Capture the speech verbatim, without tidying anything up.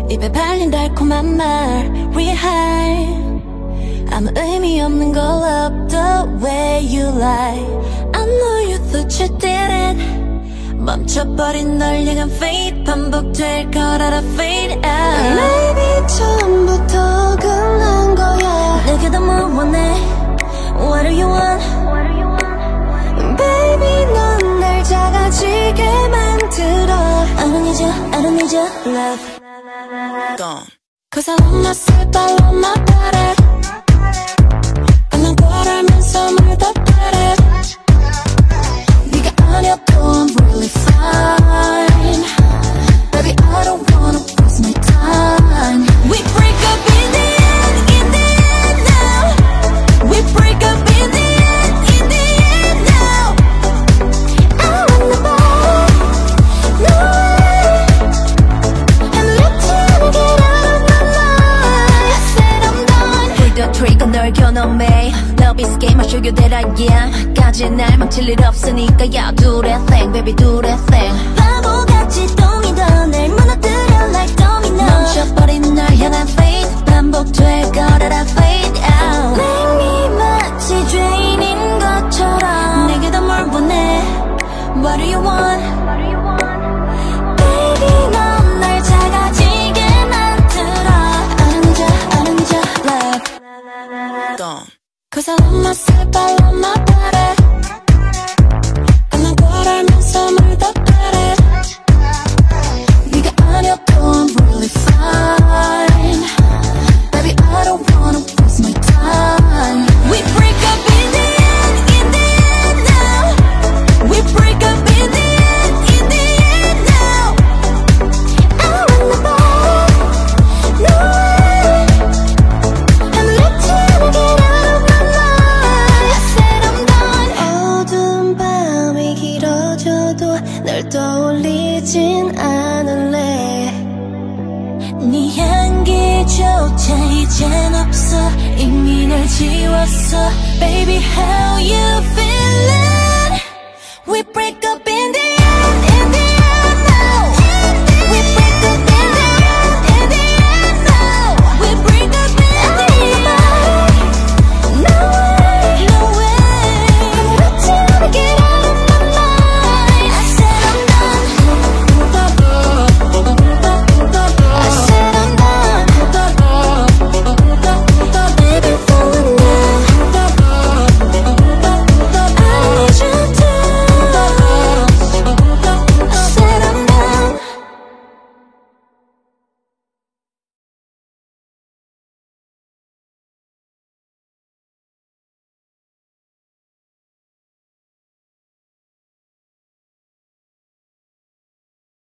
입에 발린 달콤한 말 rewind 아무 의미 없는 걸 up the way you lie I know you thought you did it 멈춰버린 널 향한 fate 반복될 걸 알아 fade out Maybe 처음부터 끝난 거야 내게 더 뭘 원해 What do you want Baby 넌 날 작아지게 만들어 I don't need you, I don't need your love Gone. Cause I want myself, I want my body 난 걸으면서 물 더 따래 네가 아니어도 I'm really fine Baby I don't wanna waste my time We break up in the end, in the end now We break up in the end, in the end now I want nobody, no way And let you get out of my mind I said I'm done Pull the trigger 널 겨눠매 Love is game, I'll show you that I am 까지 날 망칠 일 없으니까 yeah do that thing, baby do that thing 바보같이 똥이 더 날 무너뜨려 like domino 멈춰버린 널 향한 fate 반복될 걸 알아 fade out 맹이 마치 죄인인 것처럼 내게 더 뭘 원해 What do you want Baby 넌 날 작아지게 만들어 I don't need you, I don't need your love Gone. Cause I love myself, I love my body 난 걸으면서 물 더 따래 네가 아니어도 I'm really fine Baby I don't wanna waste my time We break up in the end, in the end now We break up in the end, in the end now I want nobody, no way And let you get out of my mind I said I'm done 어두운 밤이 길어져도 널 떠올리진 않을래 네 향기조차 이젠 없어 이미 널 지웠어 Baby how you feeling We break